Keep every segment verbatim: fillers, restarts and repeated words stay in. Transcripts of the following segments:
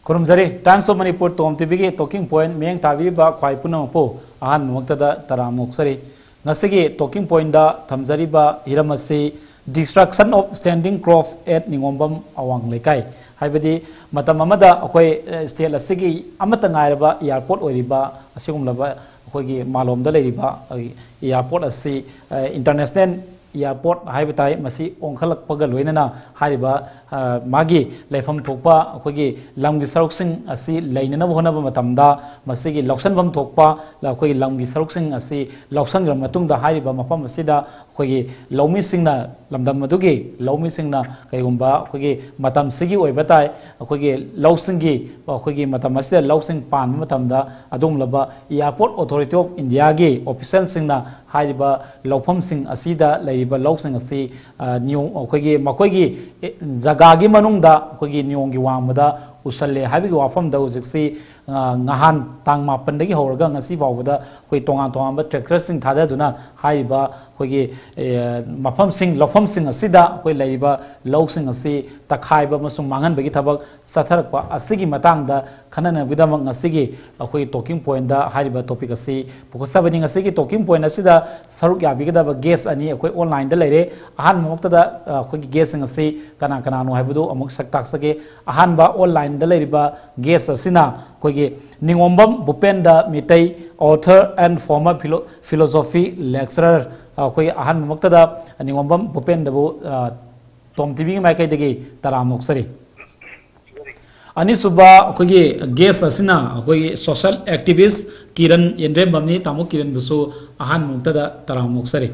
खुरमजरी Times of Manipur टॉम TV की talking point मेंग ताबीबा ख्वाई पुनमपो अहान मक्तदा तरामोक्सरी नसगी टॉकिंग पॉइंट दा थमजरीबा हिरमसी destruction of standing crop at Ningombam Awang Leikai हाइबदी मतम अमदा अखोय स्टेट असगी अमता ngairaba एयरपोर्ट ओरिबा असिगुमलबा अखोयगी मालोमदा लेरिबा एयरपोर्ट असि इंटरनेशनल एयरपोर्ट हाइबताई मसी ओंखलकपगा लोइनना हारिबा मागी लेफम थोकपा अखोयगी लमगी सरुकसिंग असि लेननब होनबा मतमदा मसीगी लौसनबम थोकपा अखोयगी लमगी सरुकसिंग असि लौसनग्र मतुंगदा हारिबा मफम असिदा अखोयगी लौमीसिंगना लमदम मदुगी लौमीसिंगना कयगुंबा अखोयगी मतमसिगी ओइबताई अखोयगी लौसिंगी अखोयगी मतम असिदा लौसिंग पान मतमदा अदुमलबा एयरपोर्ट अथॉरिटी ऑफ इंडिया गी ऑफिशियल सिंगना हारिबा लौफमसिंग असिदा लेरिबा लौसिंग असि न्यू अखोयगी मखोयगी जगागी मनुंगदा अखोयगी न्योंगी वांगबदा उसल्ले हाबिगी वाफमदा उजिक्सी ngahan tang mapan dagi hawraga ngasi bawda khoi tonga tonga tractor sing thada duna haiba khogi mafam sing lofam sing asida khoi leiba law sing asi takhaiba masung mangan bagi thabak satharakpa asigi matangda khanana bidamang asigi khoi talking point da haiba topic asi pukasabani asigi talking point asida saruk yabi da guest ani khoi online da leire ahan mokta da khoi guest sing asi kana kana no haibudu amuk saktak sage ahan ba online da leiriba guest asina khoi Ningombam Bhupendra Mitei author and former philosophy lecturer अखोई अहन मक्तदा निगोंबम भूपेंद्र बु Tom TV की माइकैदगी तरामोक्सरी अनिसुबा अखोई guest असिना अखोई social activist Kiran येंद्रेमबमनी तामो किरण बुसु अहन मक्तदा तरामोक्सरी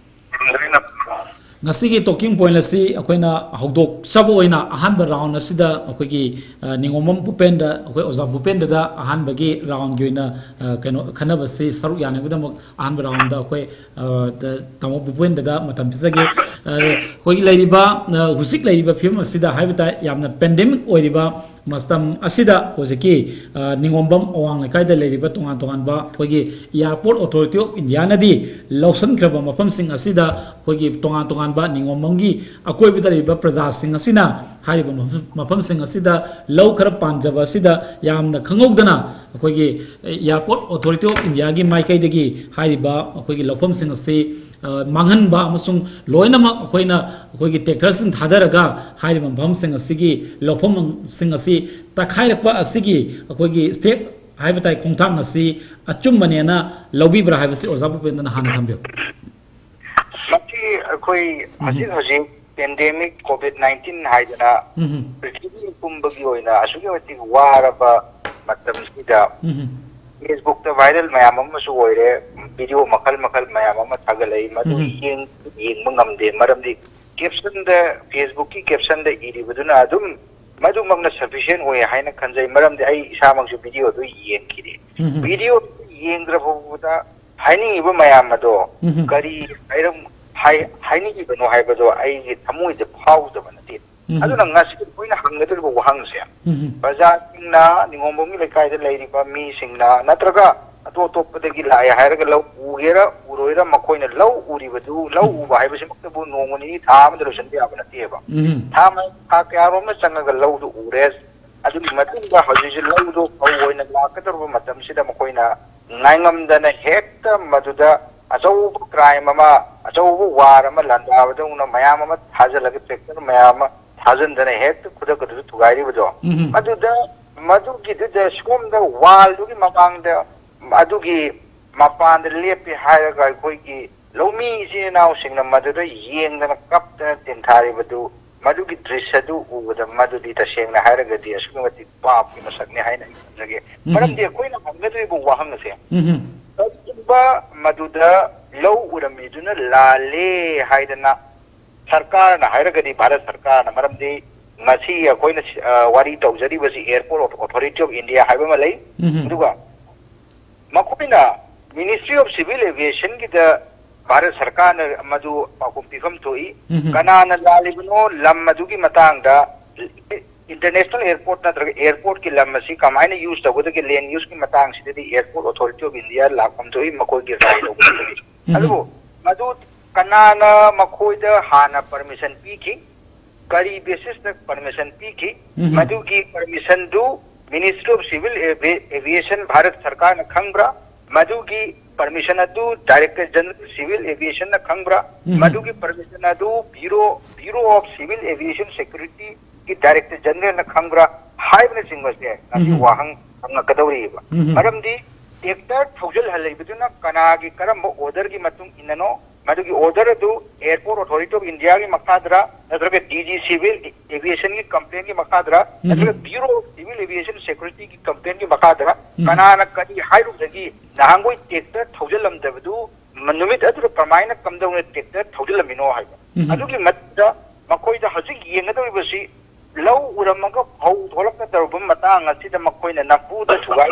ngasi talking point asi akoina hawdok sabo oina ahan ba round asida akoigi ningomam bupenda akoi oza bupenda da ahan bagi round goina kano khanabasi saru yana gudam ahan ba round da akoi tamo bupenda da matam bisage koi lairiba husik lairiba film asida haibata yamna pandemic oiriba masam asida hojiki ningombam awang lekai da lairiba tongan tongan ba koigi airport authority of india nadi lawsan khraba mafam sing asida koigi tongan tongan ba ningombamgi akoi bidariba praja sing asina haiba mafam sing asida law khara panjaba asida yamna khangogdana koigi airport authority of india gi maikai dagi haiba koigi lawfam sing asi mangan ba amasung loinama akoina akoigi tractor sing thadaraga haiba mafam sing asigi lawfam sing asi takhairpa asigi akoigi state haibatai khongthang asi achummanena lobbi bra haibasi ozabu pendana hana thambyo mati akoi asin hoji pandemic covid nineteen haidana prithvi pumbagi oina asugi wati waraba matam sida Facebook ta viral mayam amma su oire video makal makal mayam amma thagalai madu yeng yeng mangamde maramdi caption da Facebook ki caption da iri buduna adum madu magna sufficient oye haina khanjai maramdi ai isamang su video do yeng kiri video yeng dra boda haini iba mayam mado kari airam hai haini iba no hai bado ai thamui de phau da banati aduna ngasi koina hangadul bo wahang se baza na ningombomi lekai da leiriba mi singna natraga ato top dagi lai hairaga law ugera uroira makoina law uribadu law uba haibasi maktabu nongoni tham da rosan dia banati ba tham ka kyaro ma changaga law du ures adu matunga hajiji law du awoina lakatar matam sida makoina ngaingam dana hekta maduda achau crime ma achau war ma landawada una mayam ma thajalaga tractor mayam थाजन दने हेत खुदा खुद तुगारी बजो मधुदा मधु की the स्कोम the वाल दुगी मपांग the मधु की मपान the लेपि हायगा कोई की लोमी से नाउ सिंग मधु द येंग द कप द तिनथारी बदु मधु की दृश्य दु उद मधु दी तसेंग न हायगा दी स्कोम ति पाप की मसक ने हायना जगे मरम दे कोई न हंग द बु वहंग से तबा मधु द लो उरमी दुन लाले हायदना सरकार ना हायरगदी भारत सरकार ना मरमदी ngasi akoina wari tawjari basi airport authority of india haiba malai duga makoina ministry of civil aviation ki da bharat sarkar na madu pakum pifam thoi kana na lalibno lam madu ki matang da international airport na airport ki lam si kamaina use da goda ki lane use ki matang si di airport authority of india lakum thoi makoi ki rai lo adu madu kanana makoida hana permission pi ki kari basis tak permission pi ki madu ki permission du ministry of civil aviation Bharat सरकार न खंगब्रा मधुगी permission अदु director general civil aviation न खंगब्रा मधुगी permission अदु bureau bureau of civil aviation security की डायरेक्टर जनरल न खंगब्रा हाइबने सिंगसे अति वाहंग हमना कदौरीबा मरमदी टेक्टर थौजल हलैबदुना कनागी करम ऑर्डर की मतुंग इननो मधुगी ऑर्डर अदु एयरपोर्ट अथॉरिटी ऑफ इंडिया की मखादरा नत्रगे डीजी सिविल एविएशन की कंप्लेन की मखादरा नत्रगे bureau of civil aviation security की कंप्लेन की मखादरा कनाना कदी हाइरुदगी नांगोय टेक्टर थौजलमदबदु मनुमित अदु प्रमाण कमदौने टेक्टर थौजलमिनो हाइबा अदुगी मत्ता मखोयदा हजिक येंगदौबसी लौ उरमगा फौ थोलकदरबम मतांग असिदा मखोयना नपुदा थुगाई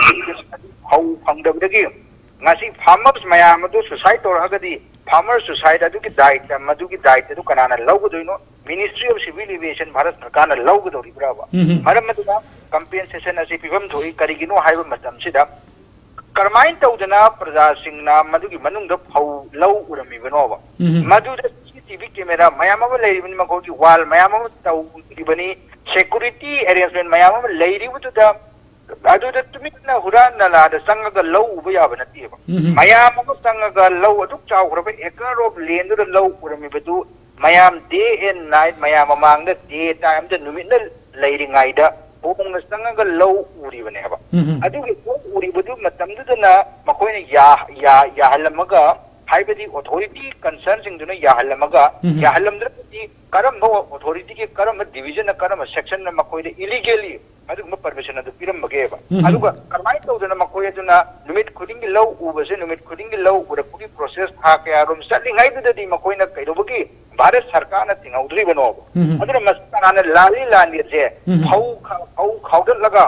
फौ फंगदबदगी ngasi farmers mayam adu suicide tor hagadi farmer suicide adu ki diet madu ki diet adu kanana lawgodoino ministry of civil aviation bharat sarkar na lawgodori brava maram maduna compensation asi pibam thoi karigino haiba matam sida karmain tawdana praja singna madu ki manung da phau law urami banoba madu da C C T V camera mayam ma leibin ma ko ki wall mayam ma taw ibani security arrangement mayam ma leibu da अदु द तुमिना हुरान नला द संग लौ उब याब नती मयाम म संग लौ अदु चाउरब एकर ऑफ लैंड द लौ उरमि बदु मयाम डे एंड नाइट मयाम मांग द डे टाइम द नुमिन लेरिंगाई द ओंग संग लौ उरी बने हबा अदु के उरी बदु मतम दुना मखोयने या या या हलमगा हाइबदी अथॉरिटी कंसर्न सिंग दुना या हलमगा या हलमद्रति करम भो अथॉरिटी के करम डिवीजन करम सेक्शन न मखोयदे इलीगली अदुगम परमिशन अदु पिरमबगेबा अदुगा करमाइ तौदना मखोय अदुना नुमित खुदिंगी लौ उबसे नुमित खुदिंगी लौ उरपुगी प्रोसेस था के आरोम सलिंगाइ दुदि मखोयना कैरोबगी भारत सरकार न तिंगौद्रि बनोब अदुना मस्ताना लाली लानी जे फौ फौ खाउदल लगा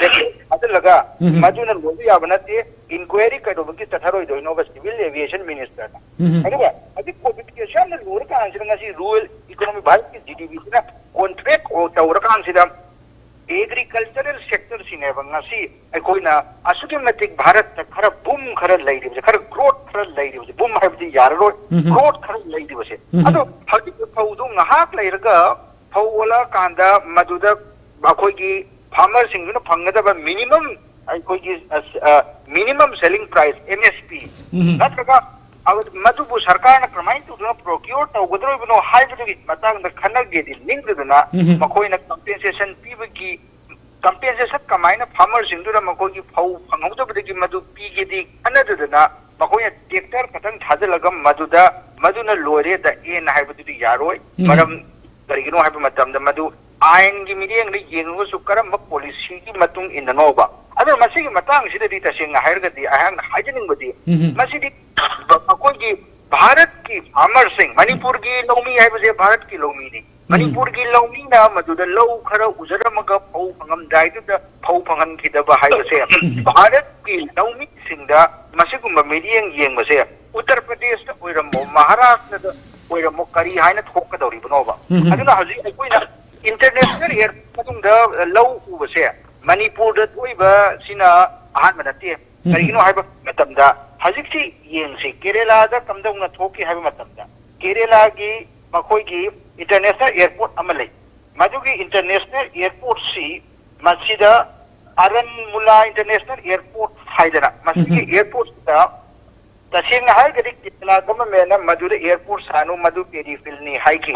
अदल लगा मजुना लोबि याबनते इंक्वायरी कैरोबगी तथरोय दोइनो बस सिविल एविएशन मिनिस्टर अदुगा अदि कोविड के शान लोर का आंसरंगासी रूरल इकोनॉमी भारत की जीडीपी सिना कॉन्ट्रैक्ट ओ तौर का आंसरम एग्रीकल्चरल सेक्टर सिनेबंगासी अखोइना असुके मतिक भारत खर बूम खर लैदिबसे खर ग्रोथ खर लैदिबसे बूम हाइबदि यारो ग्रोथ खर लैदिबसे अदो हजि फौदु नहाक लैरगा फौला कांदा मदुदा अखोइगी फार्मर सिंगुना फंगदबा मिनिमम अखोइगी मिनिमम सेलिंग प्राइस एमएसपी नत्रगा मधुबु सरकार क्रमाइन तुदुना प्रोक्योर तौगदरोबनो हाइबदुगी मतंग द खनगेदि लिंगदुना मखोइना कंपेंसेशन पीबगी कंपेंसेशन कमाइना फार्मर सिंगदुना मखोगी फौ फंगौदबदगी मधु पीगेदि खनदुना मखोइना ट्रैक्टर खतंग थाजलगा मधुदा मधुना लोरे द एन हाइबदुदी यारोय मरम करिगिनो हाइब मतम द मधु आयन की मिरियंग रि येंगुसु करम पॉलिसी की मतुंग इननोबा अदर मसिगी मतंग सिदि तसिंग हाइरगदि अहंग हाइजनिंगबदि मसिदि मखोगी भारत की फार्मर सिंह मणिपुर की लौमी है बजे भारत की लौमी नहीं मणिपुर की लौमी ना मधुद लौ खर उजरमग फौ फंगम दाइदुद फौ फंगन खिदब है बसे भारत की लौमी सिंह मसिगुम मिरियंग येंग बसे उत्तर प्रदेश द ओइरमो महाराष्ट्र द ओइरमो करी हाइना थोकदौरी बनोबा अदुना हजि अखोइना इंटरनेशनल एयरपोर्ट द लौ उबसे मणिपुर द ओइबा सिना अहान मनते करिगिनो हाइबा मतमदा हजिक्सी येंगसे केरला दा कमदौना थोकी हाइबा मतमदा केरला की मखोइगी इंटरनेशनल एयरपोर्ट अमले मधुगी इंटरनेशनल एयरपोर्ट सी मसीदा अरनमुला इंटरनेशनल एयरपोर्ट हाइदना मसीगी एयरपोर्ट दा तसेंग हाइगदि केरला गवर्नमेंट मधुद एयरपोर्ट सानु मधु पेरीफिलनी हाइकी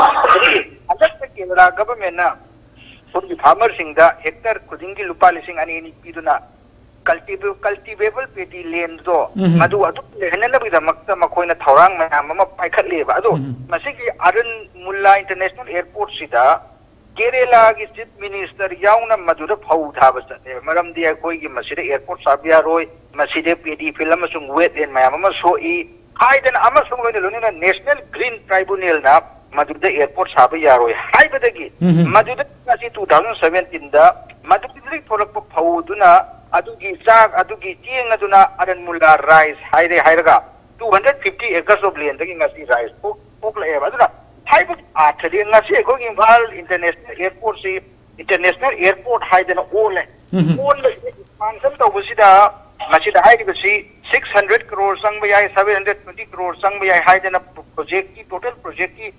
अदक केरला गवर्नमेंट फुर्गी फार्मर सिंह दा हेक्टर खुदिंगी लुपा लिसिंग अनि नि पीदुना कल्टिवेबल कल्टिवेबल पेटी लैंड दो मधु अदु लेहननबगिदा मक्ता मखोइना थौरांग मयाम अमा पाइखटलेबा अदु मसिगी अरन मुल्ला इंटरनेशनल एयरपोर्ट सिदा केरला की चीफ मिनिस्टर याउना मधुदा फौ थाबा चते मरमदि अखोइगी मसिदे एयरपोर्ट साबिया रोय मसिदे पेटी फिल्म सुंग वेट एन मयाम अमा सोई हाइदन अमा सुंग लोइना लोइना नेशनल ग्रीन ट्राइब्यूनल ना मधुदा एयरपोर्ट साबा यारोय हाइबदगी मधुदा कासी टू थाउजेंड सेवेंटीन दा मधुदी थोरक फौदुना अदुगी चाक अदुगी चेंग अदुना अरनमुला राइस हाइरे हाइरगा two hundred fifty acres of land दगी ngasi राइस पोक पोकलेबा अदुना हाइब आथदे ngasi एकोगी इम्फाल इंटरनेशनल एयरपोर्ट से इंटरनेशनल एयरपोर्ट हाइदना ओले ओले एक्सपांशन तौबसिदा मसिदा हाइदिबसि सिक्स हंड्रेड करोड़ संग याय सेवन हंड्रेड ट्वेंटी करोड़ संग याय हाइदना प्रोजेक्ट की टोटल प्रोजेक्ट की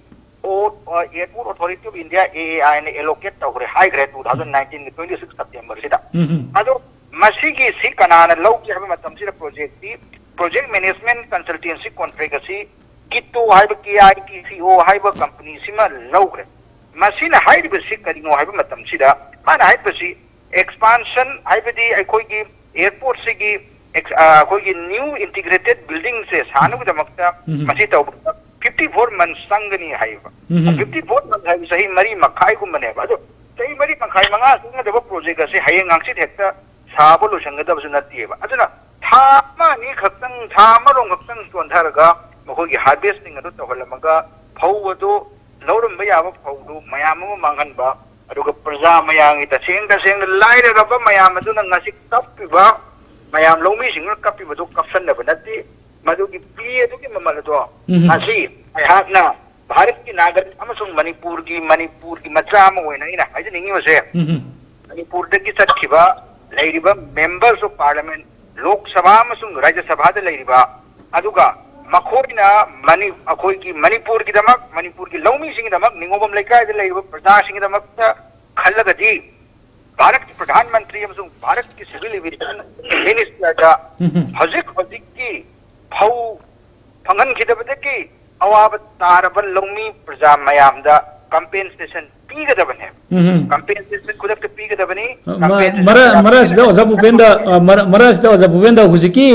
airport authority of India A A I ने एलोकेट तौरे हाइग्रे two thousand nineteen twenty six September सिदा अदो मसीगी सी कनाना लौकी हबे मतम सिदा प्रोजेक्ट दी प्रोजेक्ट मैनेजमेंट कंसल्टेंसी कॉन्ट्रैक्ट सी कितो हाइब के आई की सी ओ हाइब कंपनी सिमा लौग्रे मसीना हाइब सी करिनो हाइब मतम सिदा माना हाइब सी एक्सपांशन हाइब दी अखोगी एयरपोर्ट सिगी अखोगी न्यू इंटीग्रेटेड बिल्डिंग से सानु दमकता मसी तौ फिफ्टी फोर मंथ संगनी हाइब फिफ्टी फोर मंथ हाइब सही मरी मखाई गुमने बादो सही मरी मखाई मंगा संगदब प्रोजेक्ट से हयेंग आंगसी हेक्ता साबो लोसंगदबसु नत्तिएबा अदुना थामानी खक्तंग थामरों खक्तंग तोंधरगा मखोगी हार्वेस्टिंग अदु तोहलमगा फौवदो लौरम याबा फौदो मयाम मांगनबा अदुगा प्रजा मयांगी तसेंग तसेंग लाइरगबा मयाम अदुना ngasi कपिबा मयाम लौमी सिंग कपिबदो कफसनब नत्ति मधुकी पी अदुकी ममलदो असि अहाकना भारत की नागरिक अमसुंग मणिपुर की मणिपुर की मचा अम होइना इना हाइजनिंगी वसे मणिपुर दगी चटखिबा लेरिबा मेंबर्स ऑफ पार्लियामेंट लोकसभा अमसुंग राज्यसभा द लेरिबा अदुगा मखोइना मणि अखोई की मणिपुर की दमक मणिपुर की लौमी सिंग दमक निंगोबम लेकाय द लेरिबा प्रजा सिंग दमक खल्लगदी भारत की प्रधानमंत्री अमसुंग भारत की सिविल एविएशन मिनिस्टर दा हजिक हजिक की फौ फंगन खिदबदगी अवाब तारबल लौमी प्रजा मयामदा कंपेंसेशन पीगदबने कंपेंसेशन खुदक पीगदबनी मरा मरा सिदा ओजा भूपेंद्र मरा सिदा ओजा भूपेंद्र हुजिकी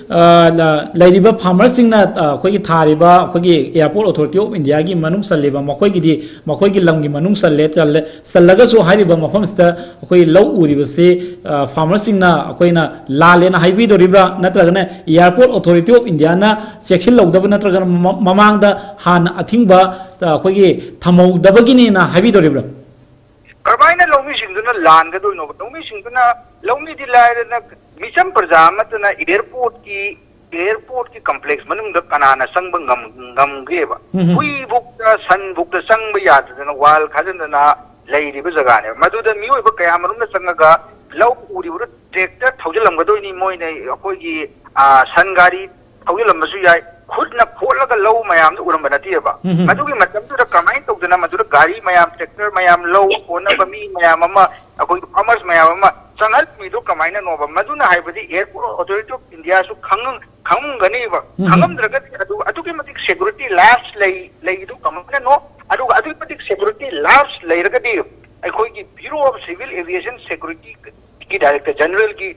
लाइरिबा फार्मर्स सिंगना अखोगी थारिबा अखोगी एयरपोर्ट अथॉरिटी ऑफ इंडिया की मनुंग सल्लेबा मखोगी दी मखोगी लंगी मनुंग सल्ले चल सल्लगसु हारिबा मफमस्ता अखोगी लौ उरिबसे फार्मर्स सिंगना अखोइना लालेना हाइबी दोरिबा नत्रगने एयरपोर्ट अथॉरिटी ऑफ इंडिया ना सेक्शन लौदब नत्रगन ममांगदा हान अथिंगबा अखोगी थमौदबगिनी ना हाइबी दोरिबा करबाइना लौमी सिंगदुना लानगदोइनो लौमी सिंगदुना लौमी दि लायरना मिचम प्रजामतना एयरपोर्ट की एयरपोर्ट की कॉम्प्लेक्स मनुंग कनाना संग गम गमगेबा हुई बुकता सन बुकता संग यादना वाल खाजनना लेरिबा जगाने मदुदा मियोइबा कया मनुंग संगगा लौ उरिबुर ट्रैक्टर थौजलमगदोइनी मोइने अखोइगी सन गाड़ी थौजलमसु याय खुदना खोलगा लौ मयाम उरम बनतीबा मदुगी मतमदुदा कमाइन तौदना मदुदा गाड़ी मयाम ट्रैक्टर मयाम लौ कोनबा मी मयाम अमा अखोइ कॉमर्स मयाम अमा संगल मिदो कमाइना नोबा मदुना हाइबदी एयरपोर्ट अथॉरिटी ऑफ इंडिया सु खंग खंगनीबा खंगमद्रगति अदु अदुगी मतिक सिक्योरिटी लैब्स लई लईदु कमाइना नो अदु अदुगी मतिक सिक्योरिटी लैब्स लईरगदी अखोइगी bureau of civil aviation security की डायरेक्टर जनरल की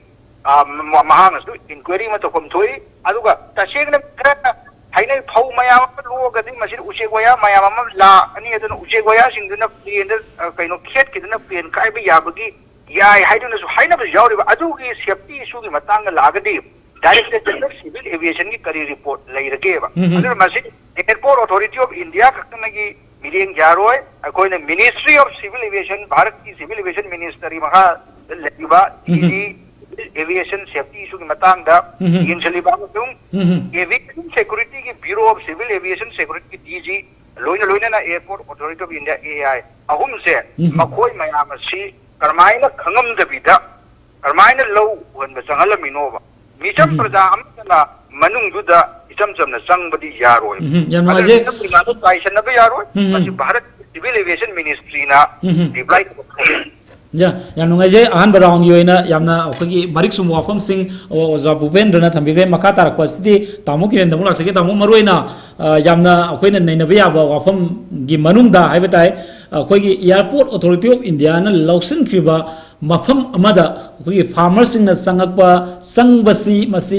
महांगसु इंक्वायरी में तोकम थोई अदुगा तसेगना खरा हाइनै फौ मयाम लोगदी मसिर उचेगोया मयाम ला अनि अदुन उचेगोया सिंगदुना प्लेन कइनो खेत किदुना प्लेन काइबा याबगी याय हाइदुनसु हाइनब यावरिबा अदुगी सेफ्टी इशू की मतंग लागदी डायरेक्टर जनरल सिविल एविएशन की करी रिपोर्ट लैरगेबा अदुर मसिर एयरपोर्ट अथॉरिटी ऑफ इंडिया खक्तनगी मिलियन यारोय अकोइने ministry of civil aviation Bharat की सिविल एविएशन मिनिस्ट्री महा लैबा डी एविएशन सेफ्टी इशू की मतंगदा यिनसलिबा अमसुंग एविएशन सिक्योरिटी की bureau of civil aviation security की डीजी लोइना लोइना ना airport authority of India AAI अहुम से मखोय मयाम सी करमाइना खंगमदबिदा करमाइना लौ वनबा संगलमिनोबा मिचम प्रजा अमना मनुंगदुदा इचम चमना संगबदी यारोय अदे प्रिगानो काइसनबा यारोय मसि भारत सिविल एविएशन मिनिस्ट्री ना रिप्लाई या याम नुंगाइजे अहन बराउंग योइना यामना अखोगी मरिक सुम वाफम सिंह ओजा भूपेंद्रना थंबिगे मखा तारक पसिदि तामु किरेन दमु लासगे तामु मरोइना यामना अखोइना नैनबे याबा वाफम गी मनुंगदा हाइबताय अखोगी एयरपोर्ट अथॉरिटी ऑफ इंडिया ना लौसन खिबा मफम अमदा अखोगी फार्मर्स सिंह ना संगकपा संगबसी मसी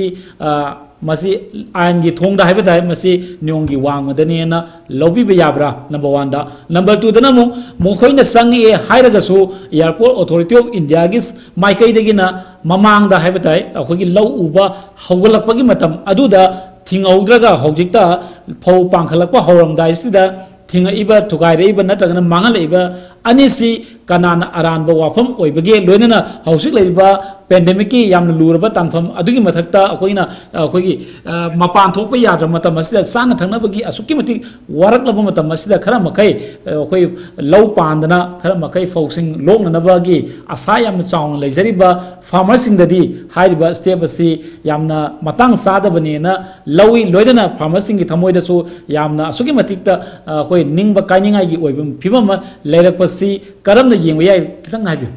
मसी आयन की थोंग है बताए मसी न्योंगी वांगमदनेना लौबीबा याब्रा नंबर वन दा नंबर टू दना मु मोखोइना संगे हाइरगसु एयरपोर्ट अथॉरिटी ऑफ इंडिया की माइकैदगिना ममांग दा है बताए अखोगी लौ उबा हौगलकपगी मतम अदुदा थिंगौद्रगा हौजिकता फौ पांखलकपा हौरमदाइसिदा थिंगइबा थुगाइरेइबा नत्रगना मांगलइबा अनिसी कनान अरानब वाफम ओइबगे लोइनना हौसिक लेबा पेंडेमिक की यामन लूरबा तानफम अदुगी मथक्ता अखोइना अखोइगी मपान थोप याद्र मतम मसिदा साना थंगनबगी असुकी मति वरक लब मतम मसिदा खरा मखै अखोइ लौ पांदना खरा मखै फौसिंग लोंगनबगी आशा याम चाउन लेजरिबा फार्मर सिंग ददी हाइरिबा स्टेप असि यामना मतंग सादबनेना लौई लोइदना फार्मर सिंग की थमोइदसु यामना असुकी मतिक्ता अखोइ निंगबा काइनिंगाइगी ओइबम फिबम लेरकपसि करम येंग याय खितंग हाइबि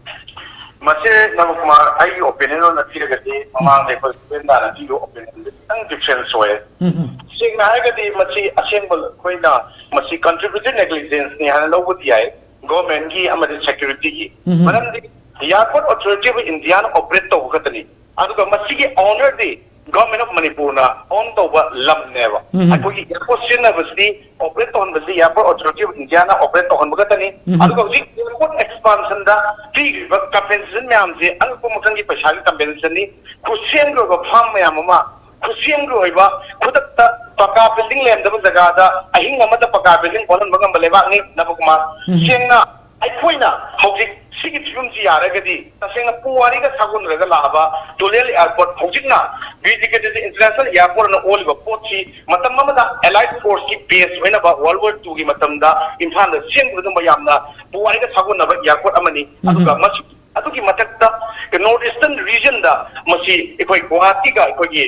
मसे नवकुमार आई ओपिनियन न थिरगति ममांग लेपल बेंदा न थिरो ओपिनियन तंग डिफरेंस होय सिंग नायगति मसी असेंबल खोइना मसी कंट्रीब्यूटेड नेग्लिजेंस नि हाना लोबुति आय गवर्नमेंट की अमदि सिक्योरिटी की मरमदि एयरपोर्ट अथॉरिटी ऑफ इंडिया न ऑपरेट तो खतनी अदुगा मसी की owner the government of Manipur ना ओन तोबा लम नेबा अखोगी एयरपोर्ट सिनबसि ऑपरेट तो हनबसि एयरपोर्ट अथॉरिटी ऑफ इंडिया ना ऑपरेट तो हनबगतनी अदुगा हुजी एयरपोर्ट एक्सपांशन दा पीगिबा कंपेंसेशन म्याम जे अनको मखन की पैसा की कंपेंसेशन नि खुसेम गो फार्म म्याम मा खुसेम गो होइबा खुदक्ता पका बिल्डिंग लेमदबा जगह दा अहिंग अमदा पका बिल्डिंग बोलन बगम बलेबा नि नबकुमा सेंगना अखोइना हौजी सिगी फिल्म जी यारगदी तसेंगा पुवारी का सागुन रगा लाबा टोलेल एयरपोर्ट हौजिकना बीजिकेटेड इंटरनेशनल एयरपोर्ट न ओलिबा पोची मतम ममदा एलाइड फोर्स की बेस होइना बा वर्ल्ड वॉर टू की मतमदा इम्फाल द सेंग गुदम यामना पुवारी का सागुन नबा एयरपोर्ट अमनी अदुगा मस अदुगी मतकता नॉर्थ ईस्टर्न रीजन दा मसी एकोई गुवाहाटी का एकोई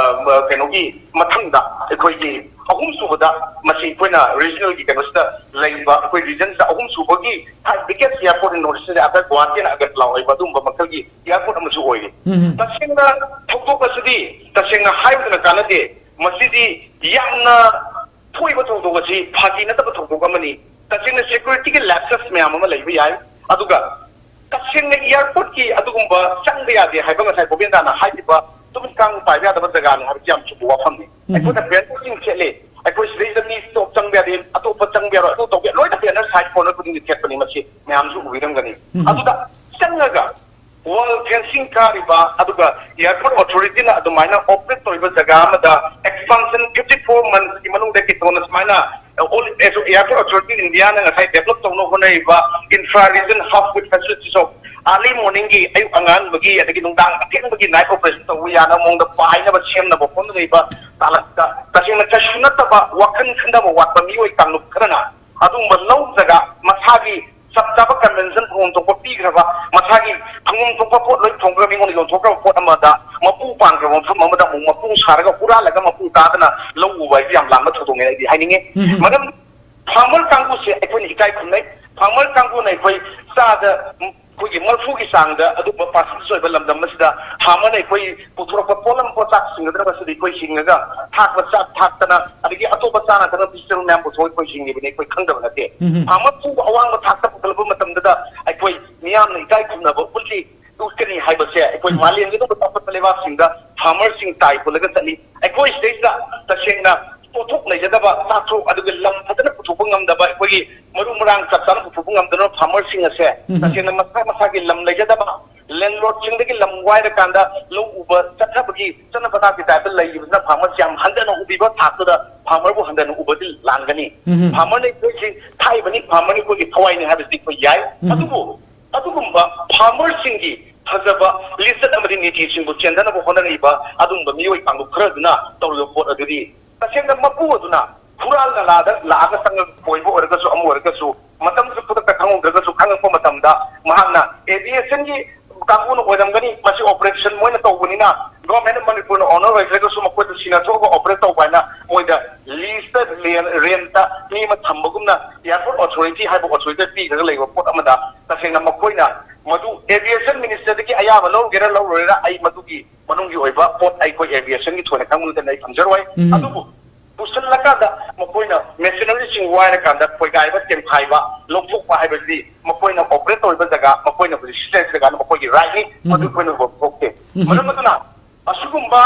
केनोगी मथंगदा एकोई अहुम सुबदा मसी कोइना रीजनल की कनोस्ता लाइबा कोई रीजन सा अहुम सुबगी हाई biggest airport in north east अगर गुवाहाटी ना अगर लाओ बदुम बमकल की एयरपोर्ट अमसु ओइले तसेंगा थोको बसदी तसेंगा हाइबना कानदे मसीदी यामना थोइबा थोदोगसी फागी नतबा थोदोगमनी तसेंगा सिक्योरिटी के लैप्सेस म्याम अमा लैबा याय अदुगा तसेंगा एयरपोर्ट की अदुगुंबा संग यादे हाइबा ngасai बोबेंदाना हाइबा तुम कांग पाइबा दबा जगह ने हाबि जाम सुबु वाफमनी अखोदा बेंटिंग चले अखोई सिलेजनी स्टॉप चंग बेदे अतोप चंग बेरो अतो तो लोइदा बेनर साइड कोनर पुदिंग चेकपनी मसी म्यामसु उबिरंगनी अदुदा संगगा वॉल फेंसिंग कारिबा अदुगा एयरपोर्ट अथॉरिटी ना अदुमाइना ऑपरेट तोइबा जगह मदा एक्सपेंशन fifty-four मंथ्स की मनुंग दे की तोनस माइना all एयरपोर्ट अथॉरिटी इंडिया ना ngасai डेवलप तोनो होनैबा infra region hub with facilities of early morning की अयु अंगान बगी अदगी नुंदांग अथेंग बगी नाइट ऑपरेशन तो याना मोंग द पाइना ब सेम ना बफोन नैबा तालक्ता तसिंग तशुनतबा वखन खंदबा वातबा मिओय कांगनु खरना अदु मलौ जगा मसागी सबताबा कन्वेंशन फोन तो पीग्रबा मसागी थंगम तो पोट लोय थोंग्रा मिंगोन लो थोग्रा पोट अमदा मपु पांग्रबा फम अमदा मपु सारगा पुरा लगा मपु तादना लौ उबाय याम लांग थोदोंगे आइदि हाइनिंगे मदम फार्मर कांगु से अखोनि इकाय खुनै फार्मर कांगु नै कोइ सादा कोई मरफू की सांग पास फार्मर कोई पुथोरप पोलम पोचाक सिंगद्रबी कोई सिंगा थाक चाक थाकना अदगी अतोप चाना थना पिस्टर मैम पुथो कोई सिंगीबने कोई खंगब नते फार्मर फू अवांग थाक पुगलब मतमदा कोई मियाम इकाय खुनब पुलि उकनी हाइबसे कोई मालियन तो तपत लेवा सिंगा फार्मर सिंग ताई पुलग चली कोई स्टेज दा तसेंगना पोथोक लेजदबा साथो अदुगे लम फदन पुथोप ngамदबा कोई मरु मरांग चपचान पुथोप ngамदनो फार्मर सिंग असे तसेंगना मसा मसा की लम लेजदबा लैंडलॉर्ड सिंगदगी लम वाइर कांदा लो उब चथबगी चन पता की टाइप लैबना फार्मर जाम हंदन उबिबा थातदा फार्मर बु हंदन उबदि लांगनी फार्मर ने कोई थाइबनी फार्मर ने कोई थवाइने हाबसि कोई याय अदुबो अदुगुंबा फार्मर सिंगी फजबा लिस्ट अमदि नीति सिंगु चेंदनबो होनरीबा अदुंबा मियोय कांगु खरदना तौलो पोट अदुदी तसेंगा मपु अदुना खुराल नालादा लागा संग कोइबो ओरगसु अमु ओरगसु मतम सु पुतक खंगद्रगसु खंगपो मतमदा महाना एविएशन की कांगुन ओरमगनी मसी ऑपरेशन मोइना तौबनिना गवर्नमेंट मणिपुर ऑनर ओरगसु मको सिना थोबो ऑपरेट तौबाइना मोइदा लिस्ट रेंटा मी म थंबगुमना एयरपोर्ट अथॉरिटी हाइबो अथॉरिटी पी गग लेबो पोट अमदा तसेंगा मकोइना मधु एविएशन मिनिस्टर की अयाब लो गेरा लो रोरा आई मधु की मनुंगी होइबा पोट आई को एविएशन की थोने खंगुन दे थंजरवाई अदुबु पुसन लकादा मकोइना मेशिनरी सिंग वायर कांदा कोई गायबा केम खाइबा लोकथोक हाइबदी मकोइना ऑपरेट होइबा जगह मकोइना स्टेज जगह मकोइगी राइट नि मधु कोइना भोक्ते मदम मदुना असुगुंबा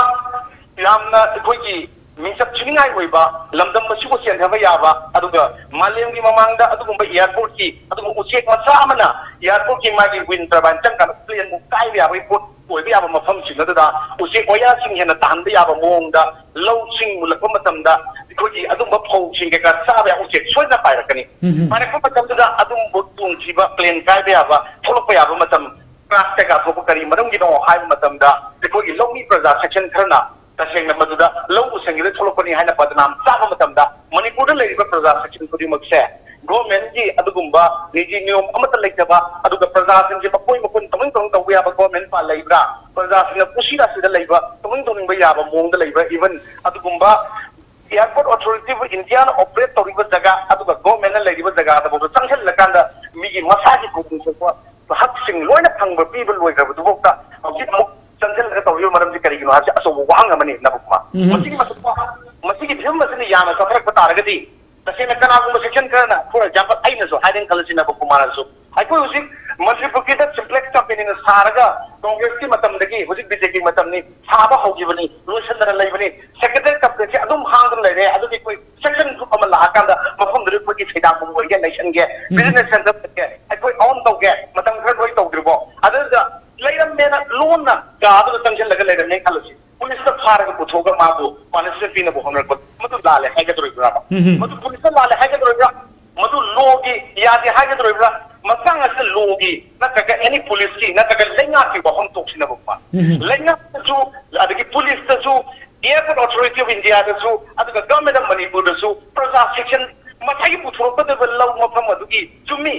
यामना कोइगी मिसक चिनिंगाई होइबा लमदम मसिबो सेनहबा याबा अदुगा मालेमगी ममांगदा अदुगुंबा एयरपोर्ट की अदुगु उचेक मचा अमना एयरपोर्ट की मागी विन टर्बाइन चंका प्लेन मु काइ याबा पोट कोइबा याबा मफम सिंगददा उचेक ओया सिंग हेना तानबा याबा मोंगदा लौ सिंग मुलक मतमदा ꯑꯩꯈꯣꯏꯒꯤ ꯑꯗꯨꯝꯕ ꯐꯧꯁꯤꯡ ꯀꯩꯀꯥ ꯆꯥꯕ ꯌꯥꯕ ꯎꯆꯦꯛ ꯁꯣꯏꯗꯅ ꯄꯥꯏꯔꯛꯀꯅꯤ ꯄꯥꯏꯔꯛꯄ ꯃꯇꯝꯗꯨꯗ ꯑꯗꯨꯝꯕ ꯇꯣꯡꯈꯤꯕ ꯄ꯭ꯂꯦꯟ ꯀꯥꯏꯕ ꯌꯥꯕ ꯊꯣꯛꯂꯛꯄ ꯌꯥꯕ ꯃꯇꯝ ꯀ꯭ꯔꯥꯁ ꯀꯩꯀꯥ ꯊꯣꯛꯄ ꯀꯔꯤ ꯃꯔꯝꯒꯤꯅꯣ ꯍꯥꯏꯕ ꯃꯇꯝꯗ ꯑꯩꯈꯣꯏꯒꯤ ꯂꯧꯃꯤ ꯄ꯭ꯔꯖꯥ ꯁꯦꯛꯁꯟ ꯈꯔꯅ ꯇꯁꯦꯡꯅ ꯃꯗꯨꯗ ꯂꯧ ꯎꯁꯪꯒꯤꯗ ꯊꯣꯛꯂꯛꯄꯅꯤ ꯍꯥꯏꯅ ꯕꯗꯅꯥꯝ ꯆꯥꯕ ꯃꯇꯝꯗ ꯃꯅꯤꯄꯨꯔꯗ ꯂꯩꯔꯤꯕ ꯄ꯭ꯔꯖꯥ ꯁꯦꯛꯁꯟ ꯈꯨꯗꯤꯡꯃꯛꯁꯦ ꯒꯣꯔꯃꯦꯟꯒꯤ ꯑꯗꯨꯒꯨꯝꯕ ꯅꯤꯇꯤ ꯅꯤꯌꯣꯝ ꯑꯃꯠꯇ ꯂꯩꯇꯕ ꯑꯗꯨꯒ ꯄ꯭ꯔꯖꯥꯁꯤꯡꯁꯦ ꯃꯈꯣꯏ ꯃꯈꯣꯏ ꯇꯧꯅꯤꯡ ꯇꯧꯅꯤꯡ ꯇꯧꯕ ꯌꯥꯕ ꯒꯣꯔꯃꯦꯟ ꯄꯥꯜ ꯂꯩꯕ꯭ꯔꯥ ꯄ꯭ꯔꯖꯥꯁꯤꯡꯅ ꯀꯨꯁꯤ ꯔꯥꯁꯤꯗ ꯂꯩꯕ ꯇꯧꯅꯤꯡ ꯇꯧꯅꯤꯡꯕ ꯌꯥꯕ ꯃꯑꯣꯡꯗ ꯂꯩꯕ ꯏꯚꯟ ꯑꯗꯨꯒꯨꯝꯕ एयरपोर्ट ऑथोरिटी इंडिया ऑपरेट तौरीब जगह गवर्नमेंट लेरिब जगह चंगलकांद मिगी मसागी खुदुंसोप हकसिंग लोइना फंग पीब लोइग्रबदुबोक्ता हौजिक अमुक चंगल तौरीब मरमदि करिगिनो हाबसे असोब वाहंग अमनि नबुकमा मसिगी मसुपा मसिगी फिल्म मसनि याना सफरक तारगदि तसेना कनागुम सेक्शन करना फॉर एग्जांपल आइनसो हाइडेन कलसिना बकुमारसो आइको हुजिक मन्त्रिपुरकी द सिम्प्लेक्स कंपनी सारगा कांग्रेस की मतमदगी हुजिक बीजेपी मतमनि साबा होगिबनि लोसनदर लैबनि सेक्रेटरी कंपनी अदुम हांगन लैरे अदुदि कोई सेक्शन ग्रुप अमा लाकांदा मफमदरि कोई छैदाम बोइगे नेशन गे बिजनेस सेंटर के आइको ऑन तौगे मतम खर कोई तौद्रिबो अदुदा लैरमनेना लोनना गादु तंजन लगा लैरमने खलसि पुलिस का फारग पुथोगा माबु पनिशमेंट पीना बोहनर को मधु लाले हैगदरिब्रा मधु पुलिस लाले हैगदरिब्रा मधु लोगी यादे हैगदरिब्रा मसांग अस लोगी नतका एनी पुलिस की नतका लेंगा की वहम तोक्सिना बुकमा लेंगा तसु अदगी पुलिस तसु एयरपोर्ट ऑथोरिटी ऑफ इंडिया तसु अदगा गवर्नमेंट ऑफ मणिपुर तसु प्रजा सेक्शन मथाई पुथोरपदब लव मफम अदुगी चुमी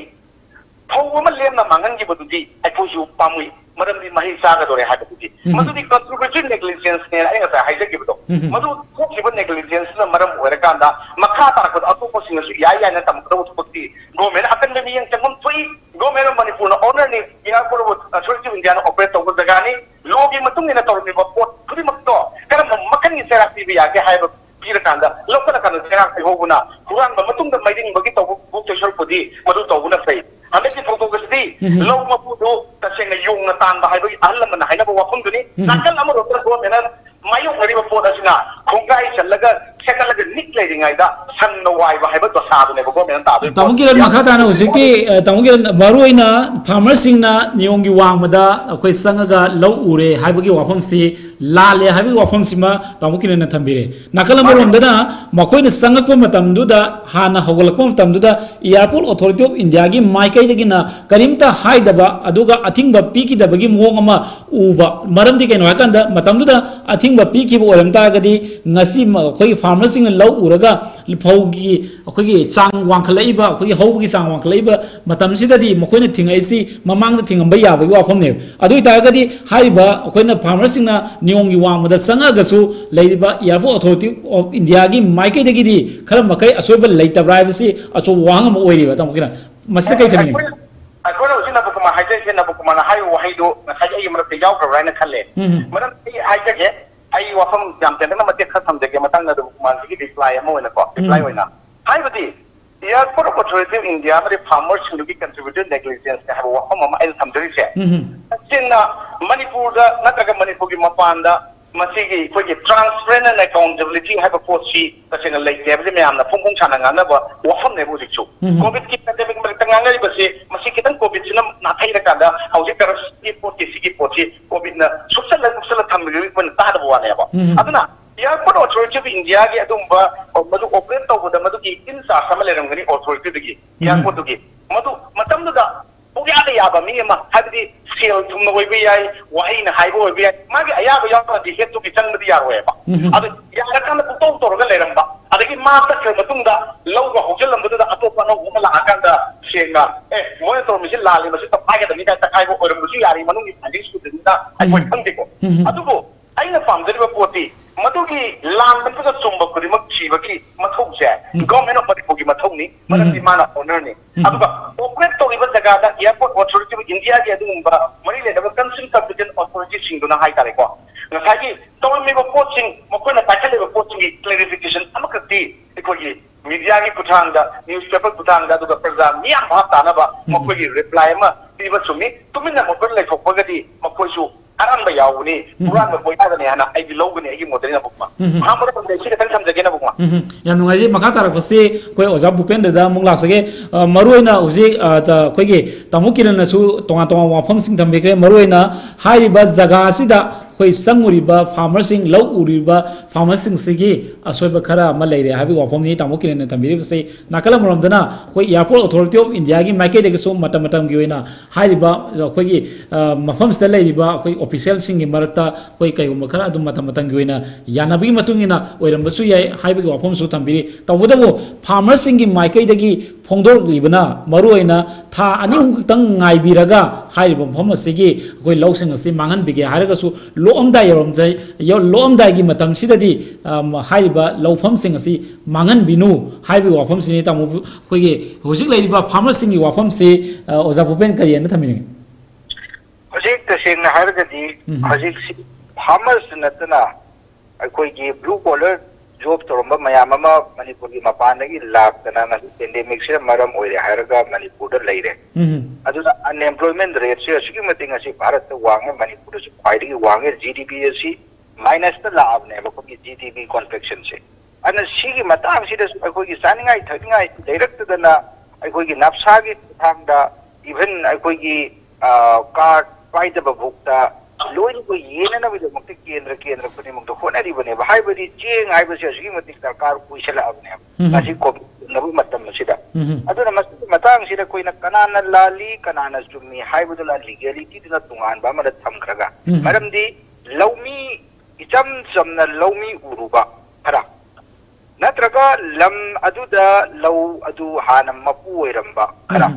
फौम लेमना मांगन की बदुदी अखोजु पामुई मरमदी मही सागदोरे हाबदुदी मदुदी कंट्रीब्यूटरी नेग्लिजेंस ने आइंगा हाइजगिबदो मदु थोकिबो नेग्लिजेंस न मरम ओरकांदा मखा तारकद अतोपो सिंगसु याय याय न तमकदो थोक्ति गवर्नमेंट अकन में यंग चंगम थुई गवर्नमेंट ऑफ मणिपुर न ऑनर ने एयरपोर्ट अथॉरिटी ऑफ इंडिया न ऑपरेट तौब जगानी लोगी मतुंग ने तौरनिबो पोट खुदिमक्तो करम मकन नि सेराक पीबि याके हाइब पीरकांदा लोकल कान सेराक होबुना कुरान मतुंग द मैदिंग बगी तौब बुक तेशल पुदी मदु तौबुना फै हमें की फोटोग्राफी लोग मपुदो तसेंग योंग तान बाहाय अहल मन हाइनबो वाफुंदुनी नाकल अमरो गवर्नमेंट मायो गरीब पोट असिना खुंगाई चलगा सेकलगा निक लेरिंगाइदा सन वाई बाहाय बो सादने गवर्नमेंट तादो तमुगिरन मखाताना उसिकी तमुगिरन बारुइना फार्मर सिंगना नियोंगी वांगमदा अखोय संगगा लौ उरे हाइबगी वाफम सि लाले हाइबगी वाफम सिमा तमुगिरन थंबिरे नाकल अमरोंदना मखोयना संगक मतमदुदा हाना हौगलक मतमदुदा एयरपोर्ट अथॉरिटी ऑफ इंडिया गी माइकैदगिना करीमता हाइदबा अदुगा अथिंगबा पीकिदबगी मोंग अमा उबा मरमदि केनो हाकंदा मतमदुदा अथिंगबा पीकिबो ओरमतागदी ngasi अखोय फार्मर सिंग लौ उरगा फौगी अखोगी चांग वांखलैबा अखोगी हौबगी चांग वांखलैबा मतमसिददी मखोयना थिंगैसि ममांगदा थिंगंबा याबगी वाफमने अदुइ तागदी हाइबा अखोयना फार्मर सिंगना नियोंगी वांगमदा संगागसु लैबा एयरपोर्ट अथॉरिटी ऑफ इंडिया गी माइकैदगिदी खर मकै असोबा लैतब्रा हाइबसि अचो वांग म ओइरिबा तमकिना मसिदा कै थमिनि अखोना उसिना बकुमा हाइजे ना बकुमा हाइ वहाइदो हाइ अय मरते यावख्रब्रायना खल्ले मरम हाइजे आई वफम जामतेंदना मते खसम जगे मतंग दु मानसिकी रिप्लाई अमो होना को रिप्लाई होना हाइबदी एयरपोर्ट ऑथोरिटी ऑफ इंडिया मरे फार्मर सिंगुगी कंट्रीब्यूटेड नेग्लिजेंस का हबो वफम अमा आई समझरी से चिन्ना मणिपुर दा नतगा मणिपुर की मपांदा मसिगी कोई ट्रांसपेरेंट एंड अकाउंटेबिलिटी हाइबो पोसी तसेना लेजेबले मैमना फुंफुं छानंगाना बा वफम ने बुजिचु कोविड की पेंडेमिक मरे तंगांगै बसे मसि कितन कोविड सिना नाथाइरा कादा हौजे करस की पोटी सिगी पोटी कोविड ना सुसल सुसल थमगिरि मन तादबो वानेबा अदुना एयरपोर्ट ऑथोरिटी ऑफ इंडिया के अदुंबा मदु ऑपरेट तौबदा मदु की इंसा समलेरंगनी ऑथोरिटी दगी एयरपोर्ट दगी मदु मतमदुदा पुग्यादा याबा मी अमा हाबदी सेल थुमना ओइबे याय वाहिना हाइबो ओइबे याय मागे अयाबा याबदी हेतु की चंगदी यारोएबा अदु यारकान पुतौ तोरगा लेरंबा अदगी मा तक मतुंगदा लौगा होजलंबदुदा अतोपा नो गुमा लाकांदा सेंगा ए मोय तो मिसि लाले मसि तपागे दमी ता तकाइबो ओरमबुसु यारी मनुंगी थांगी सुदिंदा आइ खंदिको अदुबो आइना पामदरिबा पोती मदुगी लान बनपुगा चुंबा कुदिमक छिबकी मथौसे गवर्नमेंट ऑफ मणिपुर की मथौनी मरमदि माना ओनर ने अदुगा ऑपरेट तौरिबा जगादा एयरपोर्ट ऑथोरिटी ऑफ इंडिया के अदुंबा मरि लेदबा कंसर्न कंपिटेंट ऑथोरिटी सिंगुना हाइ तारेको ngसागी तौरमिबा पोचिंग मकोना पाखलेबा पोचिंग की क्लैरिफिकेशन अमकती एकोगी मीडिया की कुथांगदा न्यूज़पेपर कुथांगदा अदुगा प्रजा मियाम भाग तानबा मकोगी रिप्लाई अमा पीबा सुमी तुमिना मकोन लेथोकपगदी मकोइसु अरंबा यावनी पुरान में बोइतागने हाना आइगी लौगने आइगी मोदरिना बुकमा हामर बंदे सिदा तन समजगेना बुकमा याम नुगाइजे मखा तारकपसे कोइ ओजा भूपेंद्र दा मुंग लाक्सगे मरुइना उजे त कोइगे तमुकिरनसु तोंगा तोंगा वाफम सिंग थंबेग्रे मरुइना हाइरिबा जगा सिदा कोई संगुरीबा फार्मर्सिंग लौ उरीबा फार्मर्सिंग सिगी असोइबा खरा अमा लेरे हाबि वाफम नि तामो किने तमिरि बसे नाकला मरमदना कोई एयरपोर्ट अथॉरिटी ऑफ इंडिया की माइके देगे सो मटम मटम की होइना हाइरिबा कोई मफम से लेरिबा कोई ऑफिशियल सिंग की मरता कोई कईगुम खरा अदुम मतम मतम की होइना यानबी मतुंगिना ओइरमबसु याय हाइबि वाफम सु तमिरि तबदबो फार्मर्सिंग की माइके देगी फोंदोर लिबना मरु होइना था अनि हुंतंग ngaibiraga hairiba mafam asigi koi lawsing asi mangan bige haraga su loamda yorom jai yo loamda gi matam sidadi hairiba lawfam sing asi mangan binu haibi wafam sini tamu koi gi hojik lairiba farmer sing gi wafam se oja bupen kari na thamini hojik ta sing na haraga di hojik si farmers natna koi gi blue collar job toromba mayam ama manipur gi mapanagi laktana na pandemic se maram oire haraga manipur da leire aduna unemployment rate se asigi mating asi bharat ta wange manipur se khwaidi wange gdp asi minus ta laab ne ba ko gdp contraction se ana sigi matang si da ko gi saningai thaningai direct da na ko gi napsa gi thangda even ko gi card paida ba bukta लोइन को येना ना बिदो मक्ति केंद्र केंद्र कुने मक्तो होना री बने भाई बड़ी चेंग आई बस असगी मति सरकार कोई चला अपने कासी को नबु मतम मसिदा अदो न मस्त मतांग सिदा कोई न कनाना लाली कनाना सुमी हाई बदो ला लीगलिटी दिना तुंगान बा मद थमखरगा मरम दी लौमी इचम समना लौमी उरुबा खरा नत्रगा लम अदुदा लौ अदु हानम मपु ओइरंबा खरा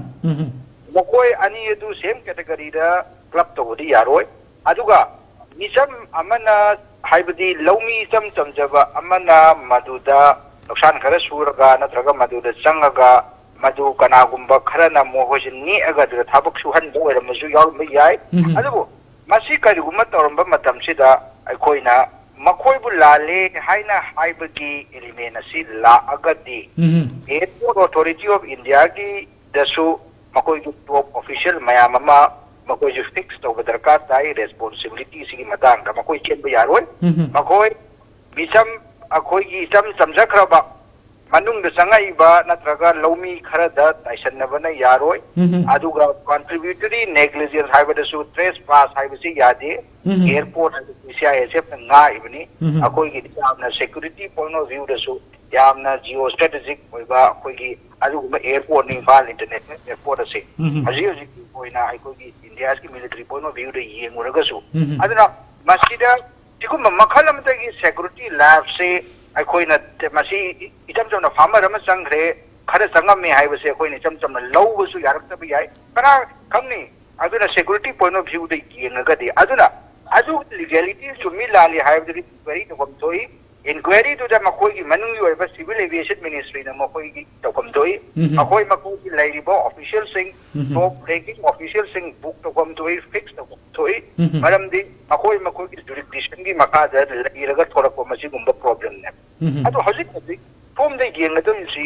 मकोय अनि अदु सेम कैटेगरी दा क्लब तो दी यारोय aduga misam amana haibadi laumi sam chamjaba amana maduda noksan khara suraga natraga maduda changaga madu kana gumba khara na mohojin ni aga da thabak suhan do era masu yaw me yai adugo masi kari gumma toramba matam sida aikoina makoi bu lale haina haibagi element asi la agadi airport authority of india gi dasu makoi gi top official mayamama makoi ju fix to badarka tai responsibility sigi matang da makoi chen ba yaroi makoi bisam akoi gi sam samjakhraba manung da sangai ba natraga laumi khara da taisan na bana yaroi aduga contributory negligence haiba da su trespass haiba si yade airport C I S F na ibni akoi gi amna security point of view da su yamna geostrategic oiba akoi gi aduga airport ni fal international airport ase haji haji koina akoi gi india ki military point of view da yenguraga su aduna masida tikum makhalam ta gi security lab se akoina masi itam jam na farmer ama sangre khare sangam me haiba se akoina itam jam na low su yarak ta bi ai kana kamni aduna security point of view da yengaga de aduna adu legality su milali haiba di very to kom toi inquiry to the makoi gi manung yu ba civil aviation ministry na makoi gi to kom toi makoi makoi gi lairibo official sing top ranking official sing book to kom toi fix to kom toi maram di makoi makoi gi jurisdiction gi maka da iraga thora ko masi gumba problem ne adu hojik di form de gi ngado si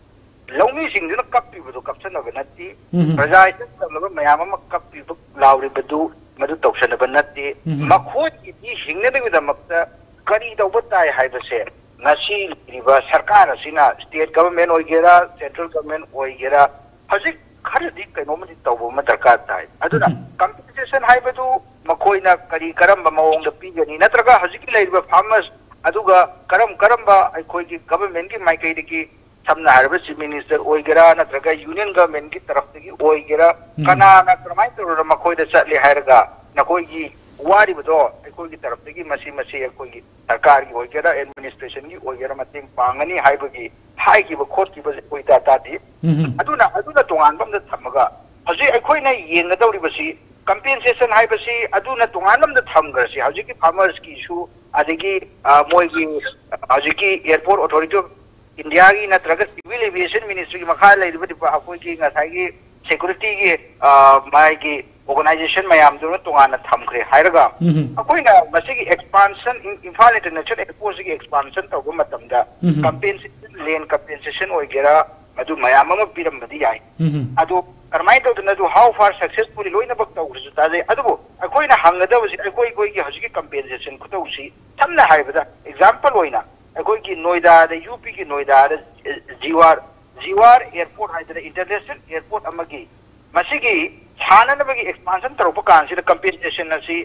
laumi sing dina kappi bu kapsan na banati praja ita na mayama mak kappi bu lauri badu madu toksan na banati makoi gi hingna de da makta kari da ubatai haibase nasi riba sarkar asina state government oigera central government oigera hazik kharadi kainoma di tawbo ma darkar tai aduna compensation haibadu makoina kari karamba maong da pigani natraga haziki laiba farmers aduga karam karamba aikoi gi government gi maikai diki samna harba chief minister oigera natraga union government gi taraf gi oigera kana na kramai to makoi da chatli hairaga nakoi gi wari bado aikoi gi taraf gi masi masi aikoi gi sarkar gi oigera administration gi oigera mateng pangani haibagi hai gi ba khot gi ba koi ta ta di aduna aduna tongan bam da thamaga haji aikoi na yenga dawri basi compensation haibasi aduna tongan bam da thamgar si haji ki farmers ki issue adigi moi gi haji ki airport authority of india gi natraga civil aviation ministry gi makha lai di ba akoi gi ngasai gi security gi mai gi organization mayam do to ngana thamkhre hairaga akoina masigi expansion Imphal international airport gi expansion to go matamda compensation lane compensation oigera adu mayam ma biram badi yai adu karmai to na do how far successfully loina bak to usu ta dai adu akoina hangada wasi akoi koi gi hajigi compensation ko to usi tamna haibada example oina akoi gi noida da up gi noida da jiwar jiwar airport haidra international airport amagi masigi Chana bagi expansion terupa kan sih compensation nasi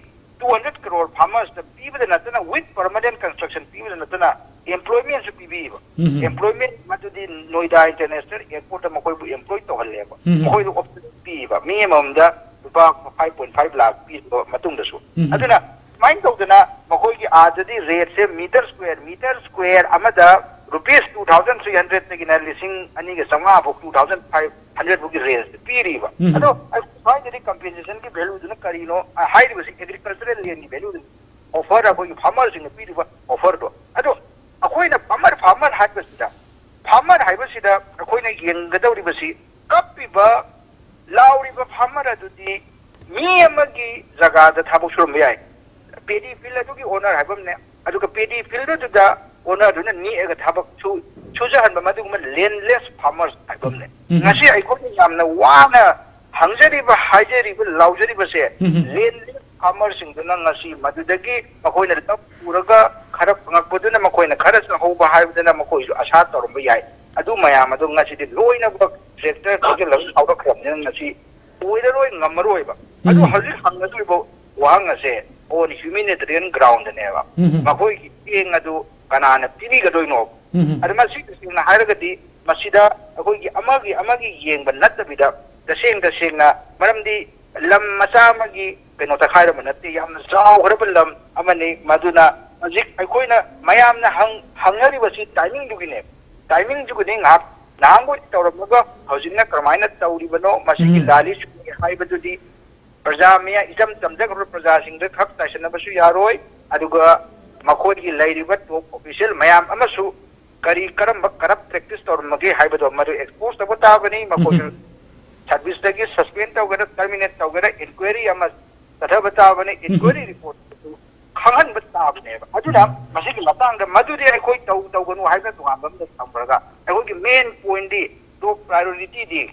two hundred crore farmers the people natana with permanent construction people natana employment su pibi employment madudi Noida International Airport makoi bu employ to halle ba makoi du opportunity ba minimum da five point five lakh piece matung da su aduna mind to dana makoi gi adadi rate se meter square meter square amada rupees two thousand three hundred tagina lising ani ge sama bu two thousand five hundred bu gi rate piri ba ado I find the compensation ki value duna kari no high agricultural land ni value offer abo gi farmers in piri ba offer do ado akoi na farmer farmer haibasida farmer haibasida akoi na yengadawri basi kapi ba lauri ba farmer adudi mi amagi jaga da thabu surum yai pedi field adu ki owner haibam ne adu ka pedi field du da owner du na ni ega thabak chu chuja han ba madu ma landless farmers haibam ne ngasi ai ko yamna wana hangjari ba hajari ba laujari ba se landless farmers sing du na ngasi madudagi akoi na ta puraga khara ngakpuduna makoina khara sa hoba haibdana makoi su asha torumba yai adu mayam adu ngasi di loina ba tractor ko la auto kram ne ngasi oida roi ngamaroi ba adu haji hangadu bo wang ase on humanitarian ground ne ba makoi ki eng adu kanana pini ga doi no adu masi sing na hairaga di masida akoi ki amagi amagi yeng ba natabida da seng da seng na maramdi lam masa magi keno ta khaira manati yamna saw horabal lam amani maduna Ajik aku ina mayam na hang hangari basi timing juga ni, timing juga ni ngap. Nanggo di tawar mga housing na kermain na tawri bano masih kilali suki hai betul di perjamia isam tamjak ro perja singde khap taisen na basu yaroi aduga makoi ki lairi bat official mayam amasu kari karam karap practice tawar magi hai betul maru expose tabu tahu ni makoi service lagi suspend tahu gara terminate tahu gara inquiry amas tata betahu ni inquiry report Kangen betul ni, aduh dah masih kita tang dah madu dia koi tahu tahu kan wahai tu apa benda tahu mereka. Aku ki main point di, top priority di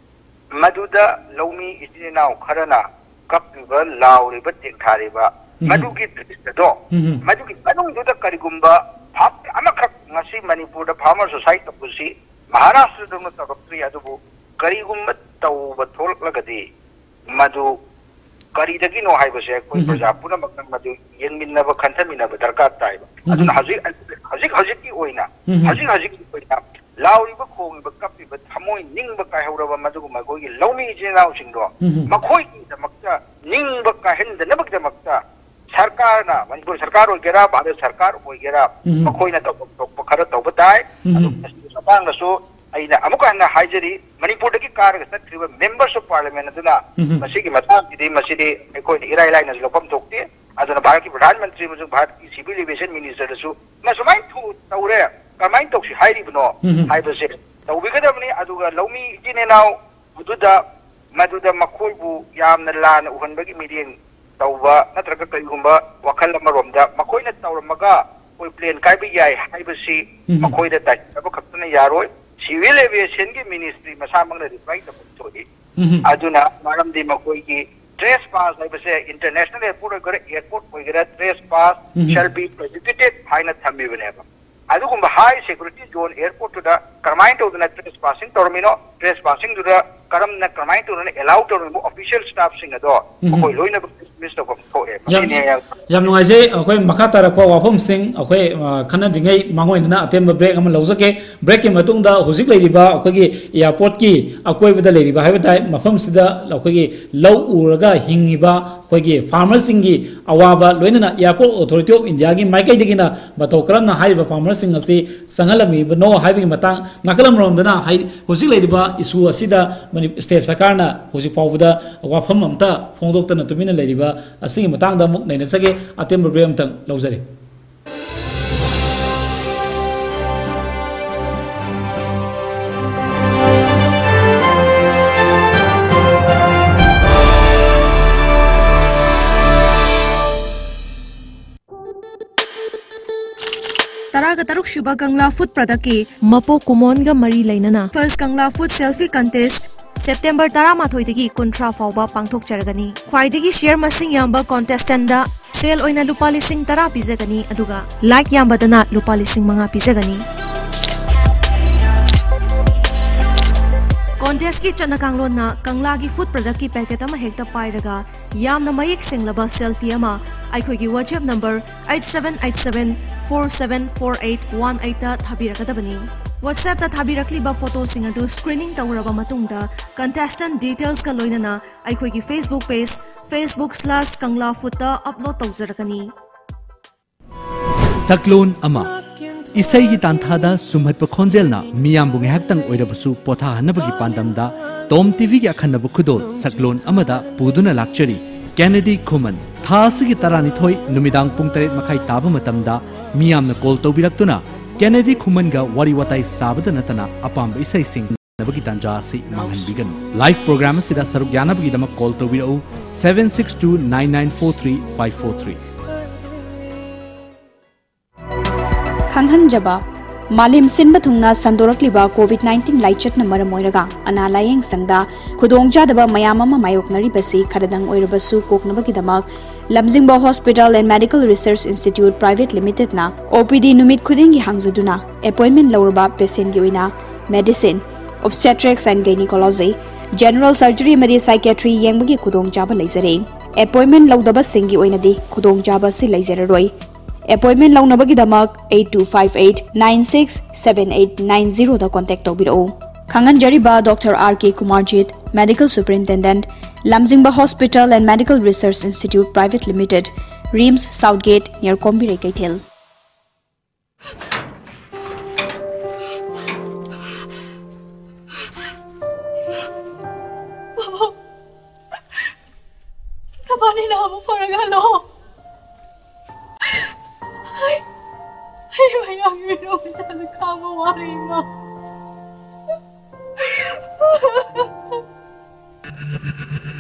madu dah laumi istri nau kerana kap juga lau ribet yang thari ba. Madu ki tu madu ki kanung tu dah kari gumba. Hap amak kap ngasih Manipur dah farmer society tu pusi Maharashtra tu mesti tak pri aduh bu kari gumba tahu betul lagi madu kari dagi no hai base koi praja puna makna madu yen minna ba khantha minna ba darkar tai ba aduna hazir hazir hazir ki oina hazir hazir ki oina lauri ba khong ba kapi ba thamoi ning ba kai hora ba madu ma koi launi je nau sing do makhoi ki da makta ning ba ka hen da nabak da makta sarkar na manipur sarkar oi gera ba da sarkar oi gera makhoi na to to khara to ba tai adu sabang na so aina amuka na hajari Manipur dagi kar ga satriba members of parliament aduna masigi matang di masidi ko ni irai lai na lopam tokti aduna bharat ki pradhan mantri mu bharat ki civil aviation minister su na sumai thu taure kamai tokshi hairi bno hai base tau bigada mani aduga laumi jine naw aduda maduda makhoi bu yamna lan uhan bagi meeting tauba natraga kai gumba wakal maromda makhoi na tauramaga koi plane kai bi yai hai base makhoi da tai aba khapna yaroi Civil aviation ki ministry masamang na reply ta putoi aduna maram di makoi ki trespass like say international airport or airport or trespass shall be prohibited high na thambi baneba adu kumba high security zone airport to da karmain to na trespassing termino trespassing to da karam na karmain to na allow to official staff sing ado koi loina mister ko ko e yam ngai je akoi makha tarak pa wafom sing akoi khana dingai mangoi na atem break am lawjake break ki matung da hojik leiriba akoi gi airport ki akoi bada leiriba haiba dai mafam sida akoi gi law uraga hingiba akoi gi farmers sing gi awaba loina na airport authority of india gi maikai digina bato karam na haiba farmers sing asi sangalami bano haibi matang nakalam rom dana hai hojik leiriba issue asida state sarkar na hojik pawda wafam amta phongdok ta na tumina leiriba asing matang da muk naina sage atem bream tang lawjare Taraga taruk Shuba Kangla Food Product ki Mapo Kumonga Mari Lainana First Kangla Food Selfie Contest September taramathoy dagi kuntra fawba pangthok chargani khwaidagi share masing yamba contestant da sale oina lupa lising tara pizagani aduga like yamba dana lupa lising manga pizagani contest ki chanakanglon na kangla gi food product ki packet ama hekta pairaga yamna mayek singlaba selfie ama ꯑꯩꯈꯣꯏꯒꯤ WhatsApp number eight seven eight seven four seven four eight one eight ꯇ ꯊꯥꯕꯤꯔꯛꯀꯗꯕꯅꯤ꯫ WhatsApp ꯇ ꯊꯥꯕꯤꯔꯛꯂꯤꯕ ꯐꯣꯇꯣꯁꯤꯡ ꯑꯗꯨ screening ꯇꯧꯔꯕ ꯃꯇꯨꯡꯗ contestant details ꯀ ꯂꯣꯏꯅꯅ ꯑꯩꯈꯣꯏꯒꯤ Facebook page facebook slash kangla food ꯇ upload ꯇꯧꯖꯔꯛꯀꯅꯤ꯫ ꯁꯛꯂꯣꯟ ꯑꯃ ꯏꯁꯩꯒꯤ ꯇꯥꯟꯊꯥꯗ ꯁꯨꯝꯍꯠꯄ ꯈꯣꯟꯖꯦꯜꯅ ꯃꯤꯌꯥꯝꯕꯨ ꯉꯥꯏꯍꯥꯛꯇꯪ ꯑꯣꯏꯔꯕꯁꯨ ꯄꯣꯊꯥꯍꯟꯅꯕꯒꯤ ꯄꯥꯟꯗꯝꯗ ꯇꯣꯝ ꯇꯤꯚꯤꯒꯤ ꯑꯈꯟꯅꯕ ꯈꯨꯗꯣꯜ ꯁꯛꯂꯣꯟ ꯑꯃꯗ ꯄꯨꯗꯨꯅ ꯂꯥꯛꯆꯔꯤ ꯀꯦꯅꯦꯗꯤ ꯈꯨꯃꯟ ꯊꯥ ꯑꯁꯤꯒꯤ ꯇꯔꯥꯅꯤꯊꯣꯏ ꯅꯨꯃꯤꯗꯥꯡ ꯄꯨꯡ ꯇꯔꯦꯠ ꯃꯈꯥꯏ ꯇꯥꯕ ꯃꯇꯝꯗ ꯃꯤꯌꯥꯝꯅ ꯀꯣꯜ ꯇꯧꯕꯤꯔꯛꯇꯨꯅ ꯀꯦꯅꯦꯗꯤ ꯈꯨꯃꯟꯒ ꯋꯥꯔꯤ ꯋꯥꯇꯥꯏ ꯁꯥꯕꯗ ꯅꯠꯇꯅ ꯑꯄꯥꯝꯕ ꯏꯁꯩꯁꯤꯡ ꯅꯕꯒꯤ ꯇꯥꯟꯖꯥ ꯑꯁꯤ ꯃꯥꯡꯍꯟꯕꯤꯒꯅꯨ ꯂꯥꯏꯚ ꯄ꯭ꯔꯣꯒ꯭ꯔꯥꯝ ꯑꯁꯤꯗ ꯁꯔꯨꯛ ꯌꯥꯅꯕꯒꯤꯗꯃꯛ ꯀꯣꯜ ꯇꯧꯕꯤꯔꯛꯎ seven six two nine nine four three five four three ꯈꯪꯍꯟꯖꯕ मालिम सिनब थुंगना संदोरक्लिबा कोविड नाइन्टीन लाइचटना मरम ओइरगा अना लायेंग संगदा खुदोंगजादबा मयाम अमा मायोकनरिबसी खरदंग ओइरबसु कोकनबगिदमक Lamjingba hospital and medical research institute private limited ना ओपीडी नुमित खुदिंगी हांगजदुना अपॉइंटमेंट लौरबा पेशेंट गी ओइना medicine obstetrics and gynaecology general surgery मदि साइकियाट्री येंगबगी खुदोंगजाबा लेजरे अपॉइंटमेंट लौदबा सिंगी ओइनदी खुदोंगजाबा सि लेजररोय अपॉइंटमेंट लौनबगिदमक eight two five eight nine six seven eight nine zero दा कांटेक्ट तौबिरो खंगनजरिबा doctor R K Kumarjit medical superintendent Lamjingba hospital and medical research institute private limited RIMS south gate near कोम्बिरे कैथेल कबानी नाम फरगा लो Ay, may angiro sa kamo warima.